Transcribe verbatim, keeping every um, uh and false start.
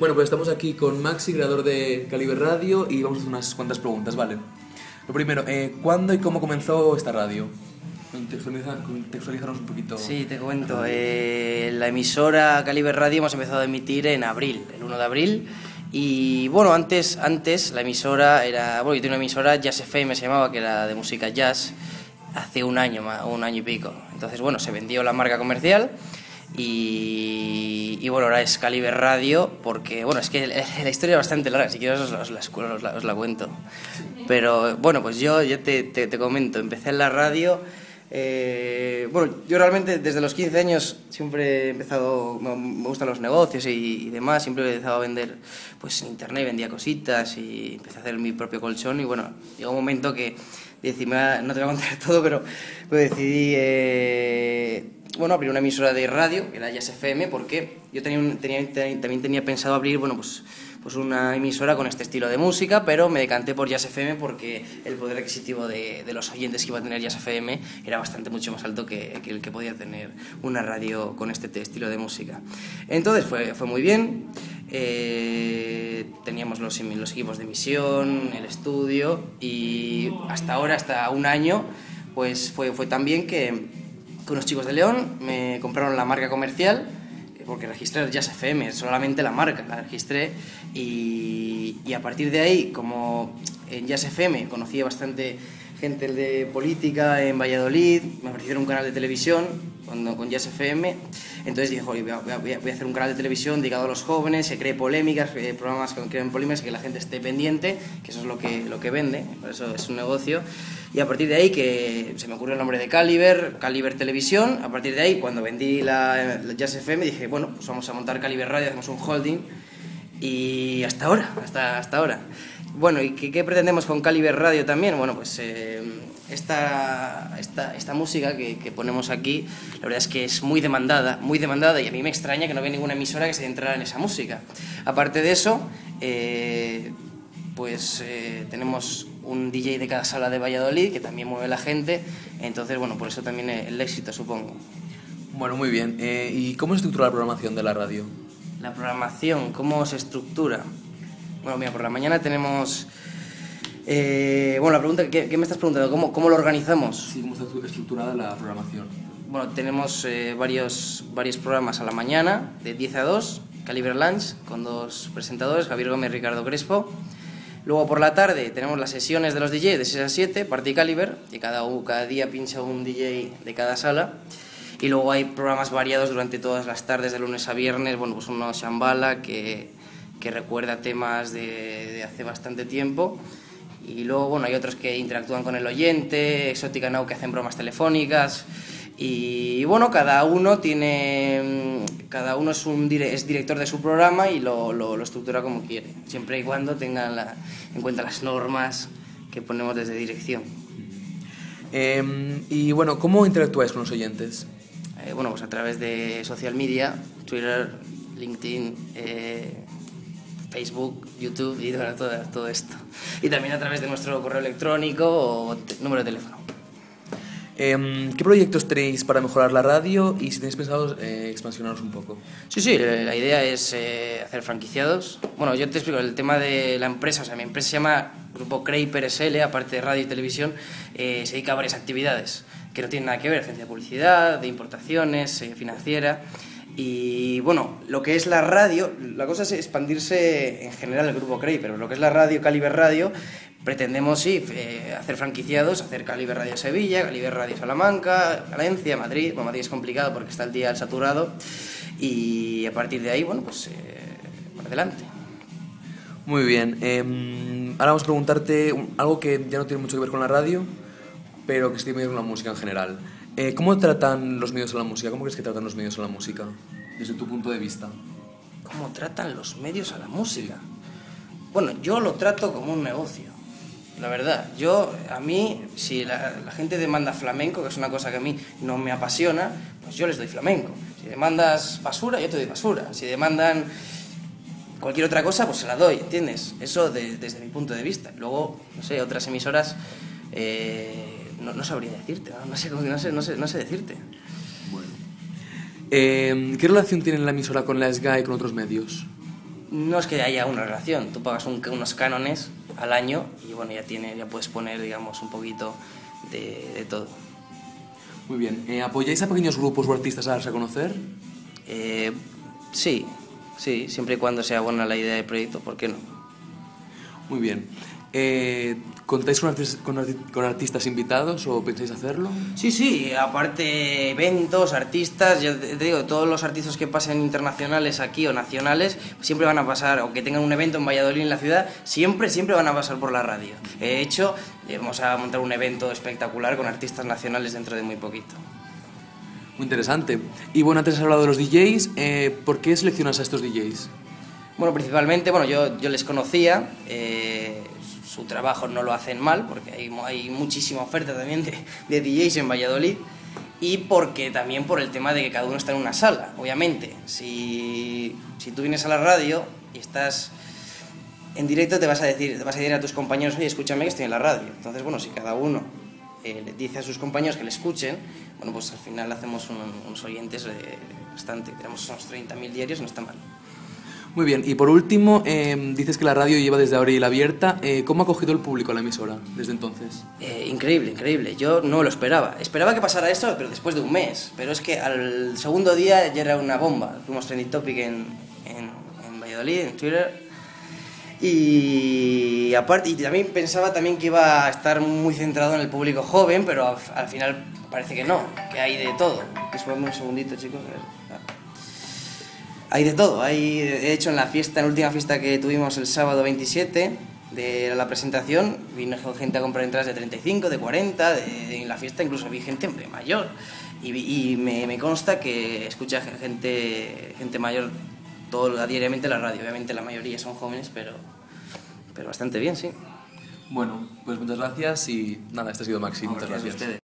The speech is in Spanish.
Bueno, pues estamos aquí con Maxi, creador de Caliber Radio, y vamos a hacer unas cuantas preguntas, ¿vale? Lo primero, eh, ¿cuándo y cómo comenzó esta radio? Contextualiza, contextualízanos un poquito. Sí, te comento. Eh, la emisora Caliber Radio hemos empezado a emitir en abril, el uno de abril. Y bueno, antes, antes la emisora era... Bueno, yo tenía una emisora, Jazz F M se llamaba, que era de música jazz, hace un año, un año y pico. Entonces, bueno, se vendió la marca comercial y, y bueno, ahora es Caliber Radio porque, bueno, es que la historia es bastante larga, si quieres os la, os la, os la, os la cuento. Pero bueno, pues yo, yo te, te, te comento, empecé en la radio... Eh, bueno, yo realmente desde los quince años siempre he empezado, me gustan los negocios y, y demás, siempre he empezado a vender pues en internet, vendía cositas y empecé a hacer mi propio colchón y bueno, llegó un momento que decidí, no te voy a contar todo, pero, pero decidí eh, bueno, abrir una emisora de radio, que era Jazz F M, porque yo tenía, un, tenía, también tenía pensado abrir, bueno, pues... pues una emisora con este estilo de música, pero me decanté por Jazz F M porque el poder adquisitivo de, de los oyentes que iba a tener Jazz F M era bastante mucho más alto que, que el que podía tener una radio con este estilo de música. Entonces fue, fue muy bien, eh, teníamos los, los equipos de emisión, el estudio y hasta ahora, hasta un año, pues fue, fue tan bien que, que unos chicos de León me compraron la marca comercial, porque registré Jazz F M, solamente la marca la registré y, y a partir de ahí, como en Jazz F M conocía bastante gente de política en Valladolid, me ofrecieron un canal de televisión cuando, con Jazz F M, entonces dije, voy a, voy, a, voy a hacer un canal de televisión dedicado a los jóvenes, se cree polémicas, eh, programas que creen polémicas, que la gente esté pendiente, que eso es lo que, lo que vende, por eso es un negocio. Y a partir de ahí que se me ocurrió el nombre de Caliber, Caliber Televisión. A partir de ahí, cuando vendí la, la Jazz F M, dije, bueno, pues vamos a montar Caliber Radio, hacemos un holding. Y hasta ahora, hasta, hasta ahora. Bueno, ¿y qué, qué pretendemos con Caliber Radio también? Bueno, pues eh, esta, esta, esta música que, que ponemos aquí, la verdad es que es muy demandada, muy demandada, y a mí me extraña que no haya ninguna emisora que se centrara en esa música. Aparte de eso, eh, pues eh, tenemos un D J de cada sala de Valladolid que también mueve la gente, entonces bueno, por eso también el éxito, supongo. Bueno, muy bien. Eh, ¿Y cómo se estructura la programación de la radio? La programación, ¿cómo se estructura? Bueno, mira, por la mañana tenemos... Eh, bueno, la pregunta, ¿qué, qué me estás preguntando? ¿Cómo, cómo lo organizamos? Sí, ¿cómo está estructurada la programación? Bueno, tenemos eh, varios, varios programas a la mañana, de diez a dos, Caliber Lunch, con dos presentadores, Javier Gómez y Ricardo Crespo. Luego por la tarde tenemos las sesiones de los D Js de seis a siete, Party Caliber, que cada, cada día pincha un D J de cada sala. Y luego hay programas variados durante todas las tardes, de lunes a viernes. Bueno, pues uno Shambhala, que, que recuerda temas de, de hace bastante tiempo. Y luego, bueno, hay otros que interactúan con el oyente, Exótica Now, que hacen bromas telefónicas. Y bueno, cada uno tiene, cada uno es, un, es director de su programa y lo, lo, lo estructura como quiere, siempre y cuando tengan la, en cuenta las normas que ponemos desde dirección. Eh, y bueno, ¿cómo interactúáis con los oyentes? Eh, bueno, pues a través de social media, Twitter, LinkedIn, eh, Facebook, YouTube y bueno, todo, todo esto. Y también a través de nuestro correo electrónico o te, número de teléfono. Eh, ¿Qué proyectos tenéis para mejorar la radio y si tenéis pensado eh, expansionaros un poco? Sí, sí, la idea es eh, hacer franquiciados. Bueno, yo te explico el tema de la empresa. O sea, mi empresa se llama Grupo Creeper S L, aparte de radio y televisión, eh, se dedica a varias actividades que no tienen nada que ver, agencia de publicidad, de importaciones, eh, financiera. Y bueno, lo que es la radio, la cosa es expandirse en general el Grupo Creeper, pero lo que es la radio, Caliber Radio, pretendemos sí, eh, hacer franquiciados, hacer Caliber Radio Sevilla, Caliber Radio Salamanca, Valencia, Madrid. Bueno, Madrid es complicado porque está el día saturado y a partir de ahí, bueno, pues eh, para adelante. Muy bien. Eh, ahora vamos a preguntarte un, algo que ya no tiene mucho que ver con la radio, pero que sí tiene que ver con la música en general. Eh, ¿Cómo tratan los medios a la música? ¿Cómo crees que tratan los medios a la música, desde tu punto de vista? ¿Cómo tratan los medios a la música? Bueno, yo lo trato como un negocio. La verdad, yo, a mí, si la, la gente demanda flamenco, que es una cosa que a mí no me apasiona, pues yo les doy flamenco. Si demandas basura, yo te doy basura. Si demandan cualquier otra cosa, pues se la doy, ¿entiendes? Eso de, desde mi punto de vista. Luego, no sé, otras emisoras, eh, no, no sabría decirte, ¿no? No sé, no sé, no sé, no sé decirte. Bueno. Eh, ¿Qué relación tiene la emisora con la S G A y con otros medios? no es que haya una relación, tú pagas un, unos cánones al año y bueno, ya, tiene, ya puedes poner, digamos, un poquito de, de todo. Muy bien. Eh, ¿Apoyáis a pequeños grupos o artistas a darse a conocer? Eh, sí, sí, siempre y cuando sea buena la idea del proyecto, ¿por qué no? Muy bien. Eh, ¿Contáis con, artis con, arti con artistas invitados o pensáis hacerlo? Sí, sí, aparte eventos, artistas, ya te digo, todos los artistas que pasen internacionales aquí o nacionales siempre van a pasar, o que tengan un evento en Valladolid, en la ciudad, siempre, siempre van a pasar por la radio. De hecho, vamos a montar un evento espectacular con artistas nacionales dentro de muy poquito. Muy interesante. Y bueno, antes has hablado de los D Js, eh, ¿por qué seleccionas a estos D Js? Bueno, principalmente, bueno, yo, yo les conocía, eh, su trabajo no lo hacen mal, porque hay, hay muchísima oferta también de, de D Js en Valladolid, y porque también por el tema de que cada uno está en una sala, obviamente. Si, si tú vienes a la radio y estás en directo, te vas a decir, te vas a decir a tus compañeros, oye, escúchame que estoy en la radio. Entonces, bueno, si cada uno eh, le dice a sus compañeros que le escuchen, bueno, pues al final hacemos un, unos oyentes eh, bastante, tenemos unos treinta mil diarios, no está mal. Muy bien, y por último, eh, dices que la radio lleva desde abril abierta. Eh, ¿Cómo ha acogido el público a la emisora desde entonces? Eh, increíble, increíble. Yo no lo esperaba. Esperaba que pasara esto, pero después de un mes. Pero es que al segundo día ya era una bomba. Fuimos trending topic en, en, en Valladolid, en Twitter. Y aparte, y también pensaba también que iba a estar muy centrado en el público joven, pero al, al final parece que no, que hay de todo. Disculpadme un segundito, chicos. A ver. Hay de todo, hay, de hecho en la fiesta, en la última fiesta que tuvimos el sábado veintisiete de la presentación, vino gente a comprar entradas de treinta y cinco, de cuarenta, de, de, en la fiesta incluso vi gente mayor y, y me, me consta que escucha gente, gente mayor todo, diariamente la radio, obviamente la mayoría son jóvenes, pero, pero bastante bien, sí. Bueno, pues muchas gracias y nada, este ha sido Maxi, muchas gracias.